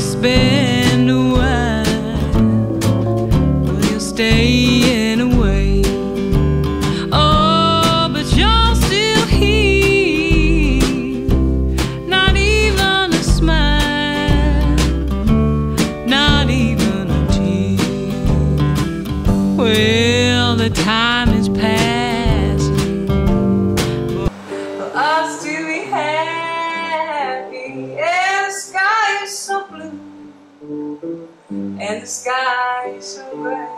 spend a while, well, you're staying away. Oh, but you're still here, not even a smile, not even a tear. Well, the time is passing for us to be happy. Yeah, the sky is so blue and the sky is so gray,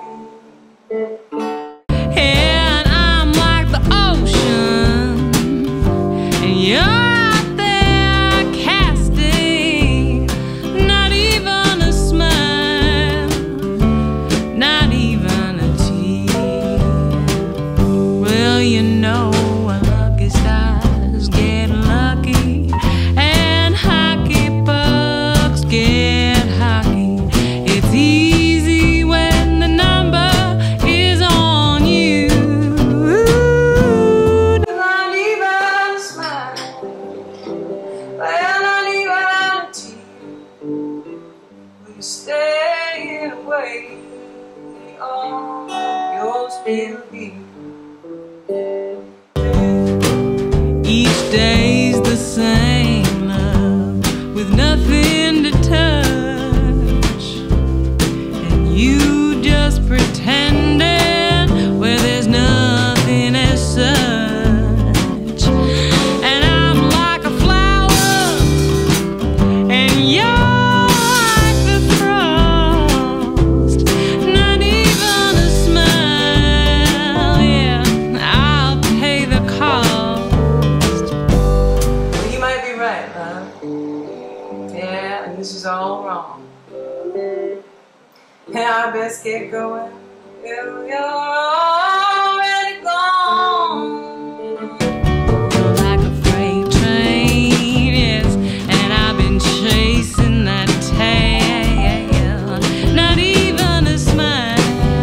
and I'm like the ocean and you're out there casting not even a smile, not even a tear. Well, you know, lucky stars get lucky and hockey pucks get hockey. It's easy when the number is on you. Not even a smile, well, not even a tear. We're staying away. Oh, you're still here. Each day's the same, love, with nothing to touch, and you just pretending where there's nothing as such. And I'm like a flower and you're like the frost, not even a smile. Yeah, I'll pay the cost. Well, you might be right, love. Yeah, and this is all wrong. And I best get going. You're already gone. You're like a freight train, yes, and I've been chasing that tail. Not even a smile.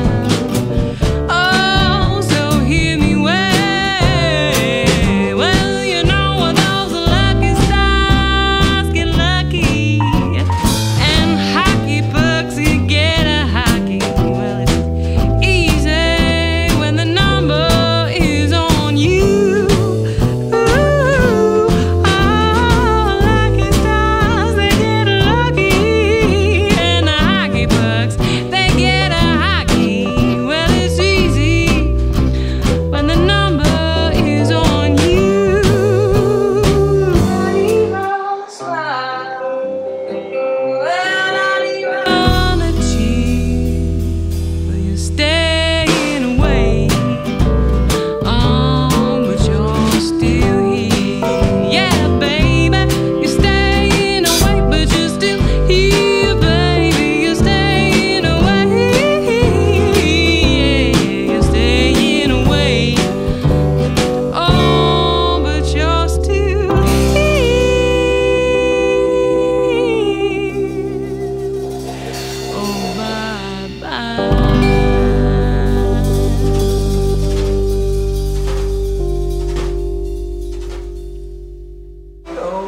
Oh, so hear me well. Well, you know those lucky stars get lucky, and hockey pucks you get a hockey. Well, it's easy when the number is on you. Ooh, oh, lucky stars, they get lucky, and the hockey pucks, they get a hockey. Well, it's easy when the number is on you. Not even a smile, well, not even a tear. Well, you're staying away. Oh, but you're still here. Yeah, baby, you're staying away, but you're still here, baby. You're staying away. Yeah, you're staying away. Oh, but you're still here. Oh, bye-bye. Oh,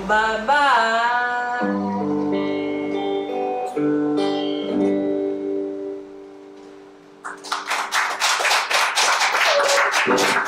bye-bye.